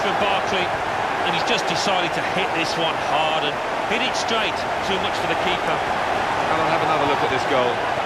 from Barkley, and he's just decided to hit this one hard and hit it straight. Too much for the keeper. And I'll have another look at this goal.